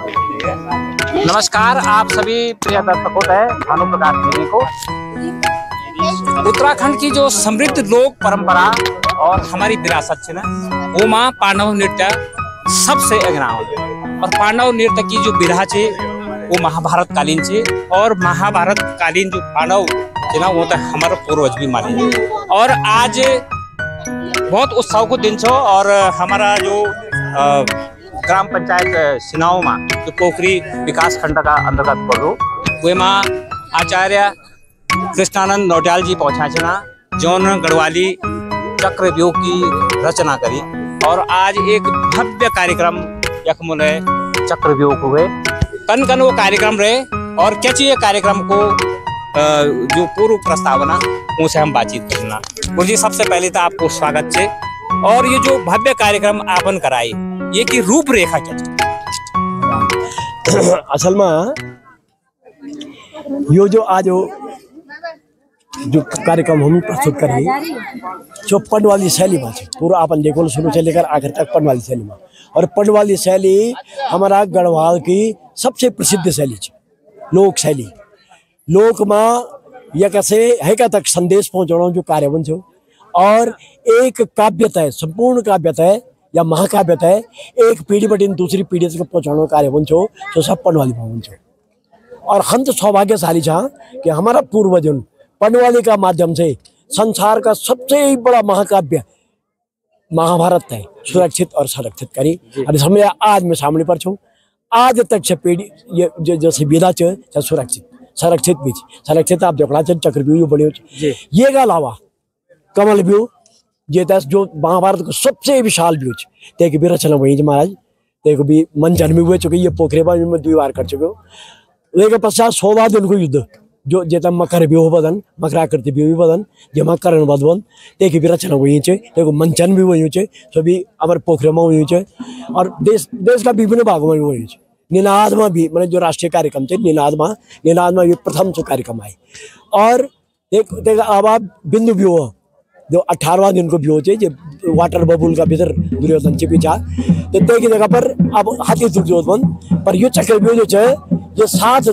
नमस्कार, आप सभी प्रिय दर्शकों है भानु प्रकाश टीवी को। उत्तराखंड की जो समृद्ध लोक परंपरा और हमारी विरासत है ना, वो माँ पांडव नृत्य सबसे अग्राम। और पांडव नृत्य की जो विधा है वो महाभारत कालीन है, और महाभारत कालीन जो पांडव है ना, वो तो हमारे पूर्वज भी माने। और आज बहुत उत्सव को दिन छो, और हमारा जो ग्राम पंचायत सिनाव में जो पोखरी विकास खंड का अंतर्गत पड़ो, वे माँ आचार्य कृष्णानंद नौटियाल जी पहुंचा छना, जौन गढ़वाली चक्रव्यूह की रचना करी। और आज एक भव्य कार्यक्रम यखमुल चक्रव्यूह हुए कन कन वो कार्यक्रम रहे। और क्या चाहिए कार्यक्रम को जो पूर्व प्रस्तावना उनसे हम बातचीत करना। गुरु जी, सबसे पहले तो आपको स्वागत है। और ये जो भव्य कार्यक्रम आपन कराई, ये की रूपरेखा क्या असल में यो जो आज जो कार्यक्रम हम प्रस्तुत करें जो पडवाली शैली में पूरा अपन देखो शुरू से लेकर आखिर तक पडवाली शैली में। और पडवाली शैली हमारा गढ़वाल की सबसे प्रसिद्ध शैली है, लोक शैली। लोक में यह कैसे है क्या तक संदेश पहुँचाना जो कार्य बन छो, और एक काव्यता है, संपूर्ण काव्यता है या महाकाव्यता है, एक पीढ़ी बटी दूसरी पीढ़ी तक पहुँचाने कार्य बन छो, जो सब पडवाली में बन छो। और हम तो सौभाग्यशाली छा कि हमारा पूर्वजों पडवाली का माध्यम से संसार का सबसे बड़ा महाकाव्य महाभारत है सुरक्षित और संरक्षित करी। और समय आज मैं सामने पर छूँ, आज तक से पीढ़ी ये जैसे विधा च सुरक्षित संरक्षित भी संरक्षित आप देखना चक्रव्यूह बने ये के अलावा कमल व्यू ये जो महाभारत को सबसे विशाल व्यू है, भी रचना वही महाराज देखो भी मंचन में हुए चुके, ये पोखरे में 2 बार कर चुके हो। एक पश्चात 16 दिन को युद्ध जो जेता मकर व्यूह बदन मकराकृति व्यूह बदन जेमा करण बदवन देखिए भी रचना वही है, देखो मंचन भी वही है, सभी अमर पोखरे में वही है। और देश का विभिन्न भागों में वही है। निनाद में भी मतलब जो राष्ट्रीय कार्यक्रम थे निनाद में भी प्रथम जो कार्यक्रम आए। और देख अब आप बिंदु व्यूह जो 18वां दिन को व्यूह थे जो वाटर बबुल का भीतर दुर्योधन के पीछा, तो देखिए जगह पर अब हाथी दुर्योधन पर यो चक्रव्यूह जो है ये 7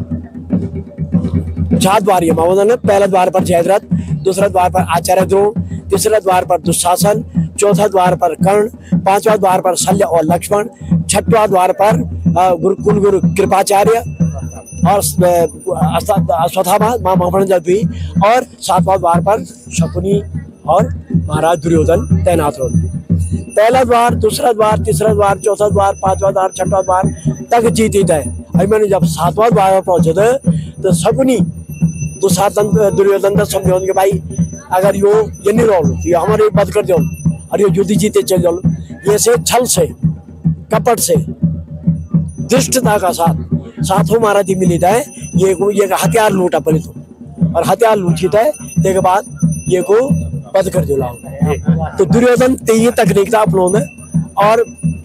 द्वार ये मावदन है। पहला द्वार पर जयद्रथ, दूसरा द्वार पर आचार्य द्रोण, तीसरा द्वार पर दुशासन, चौथा द्वार पर कर्ण, 5वां द्वार पर शल्य और लक्ष्मण, 6वां द्वार पर कुलगुरु कृपाचार्य और अश्वत्थामा माँ महामंडल, और 7वां द्वार पर शकुनी और महाराज दुर्योधन तैनात हो। पहला द्वार, दूसरा द्वार, तीसरा द्वार, चौथा द्वार, 5वां द्वार, 6वां द्वार तक जीती थे। अभी मैंने जब 7वां द्वार पर पहुंचे थे तो शकुनी दुर्योधन तो समझो कि भाई अगर ये नहीं रोल तो हमारे बद कर दो और ये युद्ध जीते चल जाओ। ये से छल से कपट से धृष्टता का साथों महाराज जी मिली था ये हथियार लूटा पड़े तो, और हथियार लूटी था के बाद ये को बद कर दिला। तो दुर्योधन ये तकनीक था अपनों और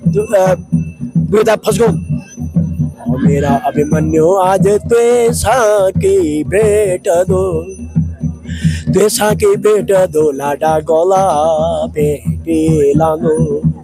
फंस गो। मेरा अभिमन्यु आज त्वेषा की भेंट दो, त्वेषा की भेंट दो, लाडा गोला पे लानो,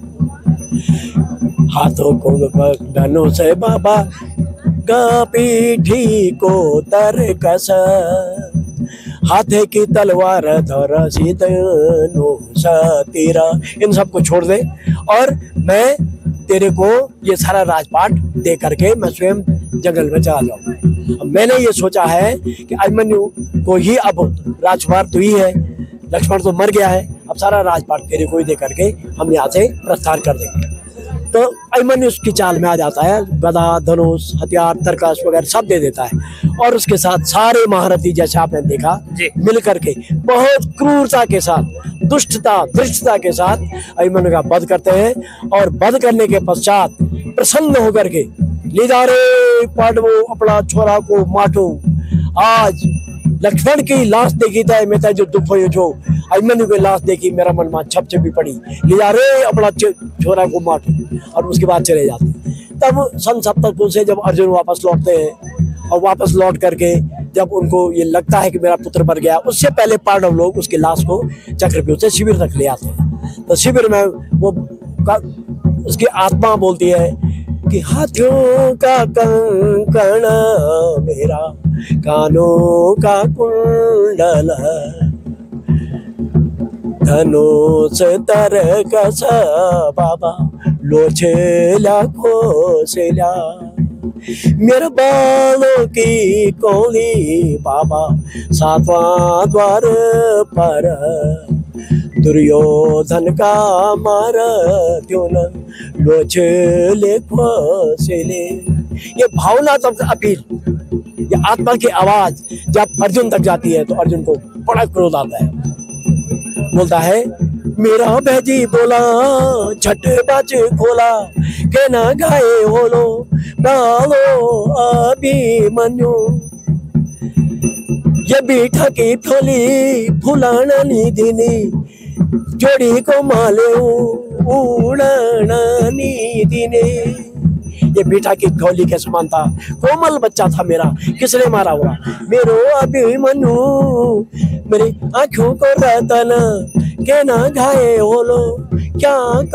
हाथों को धनो से बाबा गा पीठी को तरकस, हाथे की तलवार धर सीधनो सतीरा। इन सबको छोड़ दे और मैं तेरे को ये सारा राजपाट दे करके मैं स्वयं जंगल में चला जाऊँ। मैंने ये सोचा है कि अभिमन्यु को ही अब राजकुमार तू ही है, लक्ष्मण तो मर गया है, अब सारा राजपाट तेरे को ही दे करके हम यहाँ से प्रस्थान कर देंगे। तो अभिमन्यु उसकी चाल में आ जाता है, गदा धनुष हथियार तरकस वगैरह सब दे देता है। और उसके साथ सारे महारथी जैसे आपने देखा मिल करके बहुत क्रूरता के साथ धृष्टता के साथ अभिमन्यु का वध करते हैं। और वध करने के पश्चात प्रसन्न होकर के ले जा रे पांडवो अपना छोरा को माटो। आज लक्ष्मण की लाश देखी था मैं जो दुख हो जो अभिमन्यु की लाश देखी मेरा मन में छप छपी पड़ी, ले जा रे अपना छोरा को माटो। और उसके बाद चले जाते। तब सन 70 से जब अर्जुन वापस लौटते हैं और वापस लौट करके जब उनको ये लगता है कि मेरा पुत्र मर गया, उससे पहले पांडव लोग उसकी लाश को चक्रव्यूह से शिविर तक ले आते हैं। तो शिविर में वो उसकी आत्मा बोलती है कि हाथियों का कंकण मेरा कानों का कुंडल, धनुष तरकस बाबा लोचेला खोसेला, मेरे बालों की कोली बाबा सातवां द्वार पर, दुर्योधन का मार त्योन लोचेले खोसेले। ये भावनात्मक अपील, ये आत्मा की आवाज जब अर्जुन तक जाती है तो अर्जुन को बड़ा क्रोध आता है। बोलता है मेरा भैजी बोला छठ बाज खोला, के ना गाए होलो डालो अभिमन्यु, ये बीठा की थोली फुलाना निधिनी, जोड़ी को माले उड़ाना निधिनी। ये बीठा की ढोली के समान था, कोमल बच्चा था मेरा, किसने मारा हुआ मेरो अभिमन्यु, मेरी आंखों को रतन के ना घाये होलो, क्या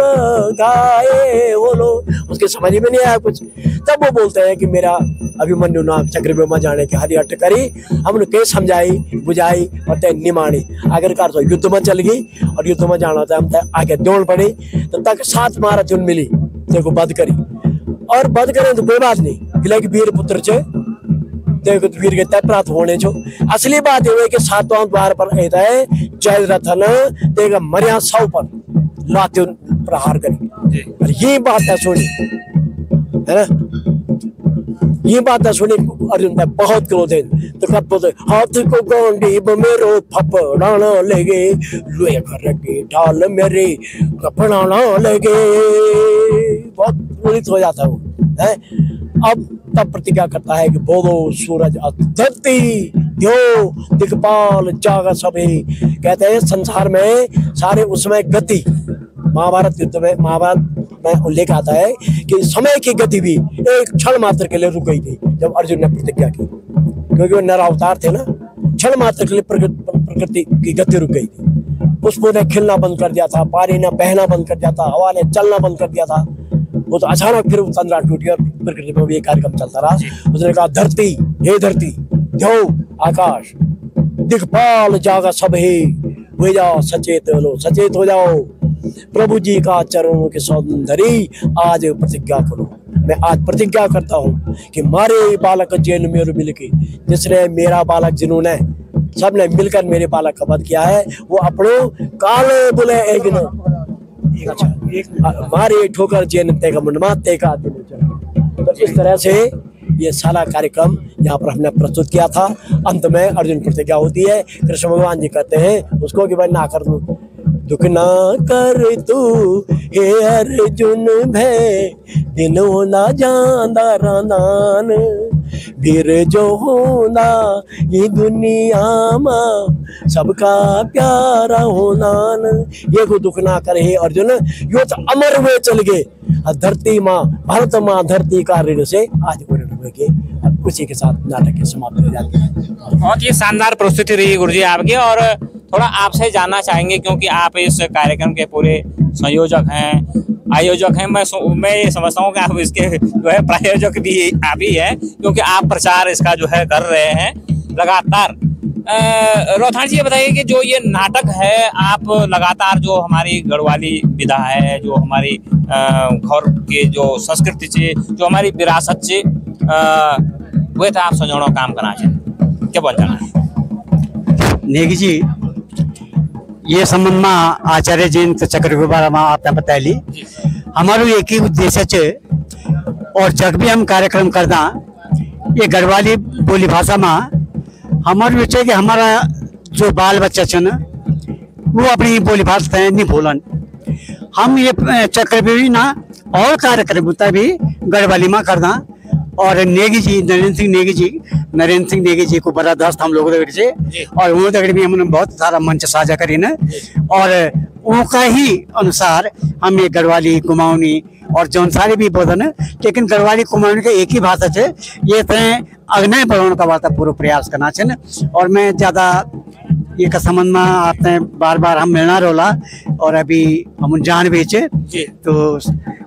गाए होलो। उसके समझ में नहीं आया कुछ, तब वो बोलते हैं कि मेरा अभिमन्यु नाम चक्रव्यूह जाने की हरी हट करी, हमने के समझाई बुझाई और तय निमाणी। आखिरकार तो युद्ध में चल गई और युद्ध में जाना था, हम आगे दौड़ पड़ी, तब तक 7 महारथी मिली, देखो बद करी और बद करें तो कोई बात नहीं, कि वीर पुत्र छे देखो तो वीर के प्राप्त होने छो। असली बात ये है कि 7वां द्वार पर ऐसा है जय रथन देगा मर्या 100 पर लाते प्रहार करी, और ये बात है सुनी, है ना, ये बात है सुनी अर्जुन ने बहुत क्रोध है, तो कब बोलते हाथ को गोंडी मेरो फपड़ाना लगे, लोहे घर की ढाल मेरे कपड़ाना लगे, बहुत क्रोधित हो जाता वो है। अब तब प्रतिज्ञा करता है कि बोलो सूरज धरती द्यो दिक्पाल जागा सभी। कहते हैं संसार में सारे उसमें गति, महाभारत युद्ध में महाभारत में उल्लेख आता है कि समय की गति भी एक क्षण मात्र के लिए रुक गई थी जब अर्जुन ने प्रतिज्ञा की, क्योंकि वो नर अवतार थे ना, क्षण मात्र के लिए प्रकृति की गति रुक गई थी। पुष्पों ने खिलना बंद कर दिया था, पानी ने बहना बंद कर दिया था, हवा ने चलना बंद कर दिया था। वो तो अचानक फिर तंद्रा टूटी और प्रकृति में भी ये कार्यक्रम चलता रहा। उसने कहा धरती हे धरती द्यो आकाश दिक्पाल जागा सब हो जाओ सचेत हो जाओ, प्रभु जी का चरणों के सौंदर्य आज प्रतिज्ञा करो। मैं आज प्रतिज्ञा करता हूँ कि मारे बालक जेल में मिलके, जिसने मेरा बालक जिन्होंने सबने मिलकर मेरे बालक का वध किया है, वो अपनों काले बुले एक मारे ठोकर जेन तेगा मुंडमा तेगा दिल। तो इस तरह से ये सारा कार्यक्रम यहाँ पर हमने प्रस्तुत किया था। अंत में अर्जुन प्रतिज्ञा होती है, कृष्ण भगवान जी कहते हैं उसको कि भाई ना कर दूं, दुख ना कर तू हे अर्जुन भय, दिन ना जांदा रानान, वीर जो होना ये दुनिया में सबका प्यारा होनान। ये को दुख ना करे हे अर्जुन, यो तो अमर हुए चल गए धरती माँ भारत माँ धरती का ऋण से आज के। और उसी के साथ नाटक की समाप्त हो जाती है। बहुत ही शानदार प्रस्तुति रही गुरुजी आपकी, और थोड़ा आपसे जानना चाहेंगे क्योंकि आप इस कार्यक्रम के पूरे संयोजक हैं, आयोजक हैं। मैं ये समझता हूँ कि आप इसके जो है प्रायोजक भी आप ही हैं, क्योंकि आप प्रचार इसका जो है कर रहे हैं लगातार। रोहतान जी ये बताइए कि जो ये नाटक है आप लगातार जो हमारी गढ़वाली विधा है, जो हमारी घर के जो संस्कृति से जो हमारी विरासत से वे तो आप सजोड़ो काम करना चाहिए क्या बोल जाना है नेगी जी। ये संबंध में आचार्य जयंत चक्रव्यूह में आपने बताई हमारो एक ही उद्देश्य है, और जब भी हम कार्यक्रम करना ये गढ़वाली बोली भाषा में हमारे विषय कि हमारा जो बाल बच्चा छन वो अपनी बोली भाषा नहीं भूलन। हम ये चक्रव्यूह ना और कार्यक्रम होता भी गढ़वाली में करना। और नेगी जी नरेंद्र सिंह नेगी जी को बरादस्त हम लोगों से, और वो भी हमने बहुत सारा मंच साझा करी न, और उनका ही अनुसार हम ये गढ़वाली कुमाऊनी और जौन सारे भी बोधन, लेकिन गढ़वाली कुमाऊनी के एक ही भाषा है, ये तय अग्नय बढ़ाने का वास्ता पूरा प्रयास करना चाहिए। और मैं ज़्यादा ये का संबंध में आपने बार बार हम मिलना रोला, और अभी हम जान बेचे तो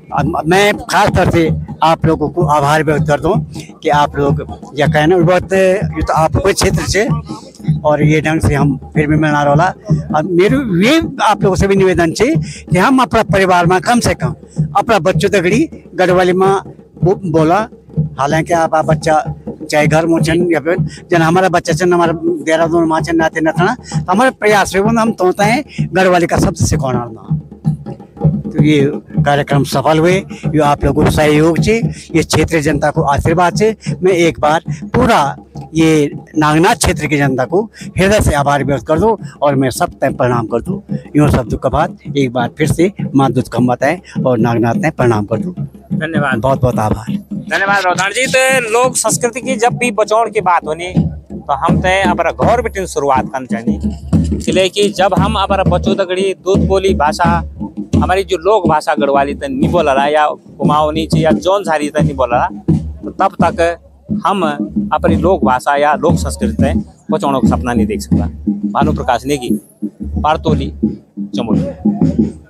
मैं खास तौर से आप लोगों को आभार व्यक्त करता हूँ कि आप लोग यह कहना बहुत ये तो आपको क्षेत्र से और ये ढंग से हम फिर भी मिलना रोला। अब मेरे ये आप लोगों से भी निवेदन है कि हम अपना परिवार में कम से कम अपना बच्चों तगड़ी गढ़वाली में बोला। हालांकि आप बच्चा चाहे घर में छन या फिर जन हमारा बच्चा छन हमारा देहरादून में छन नाते न था तो हमारे प्रयास में हम तोता है गढ़वाली का शब्द सिखाना ना। तो ये कार्यक्रम सफल हुए, ये आप लोगों को सहयोग से, ये क्षेत्रीय जनता को आशीर्वाद से मैं एक बार पूरा ये नागनाथ क्षेत्र की जनता को हृदय से आभार व्यक्त कर दूं और मैं सब तय प्रणाम कर दूं। यूँ शब्द का बाद एक बार फिर से माँ दूध खम्बत है और नागनाथ ने प्रणाम कर दूं। धन्यवाद, बहुत बहुत आभार। धन्यवाद रोधान जी। तो लोक संस्कृति की जब भी बचाव की बात होनी तो हम तय अपना घर बेटे शुरुआत करना चाहिए, इसलिए कि जब हम अपना बच्चों तकड़ी दूध बोली भाषा हमारी जो लोक भाषा गढ़वाली तक नहीं बोल रहा या कुमाऊनी ची या जौन सारी तक नहीं बोल रहा तो तब तक हम अपनी लोक भाषा या लोक संस्कृति बचाने का सपना नहीं देख सकता। भानु प्रकाश नेगी, पारतोली, चमोली।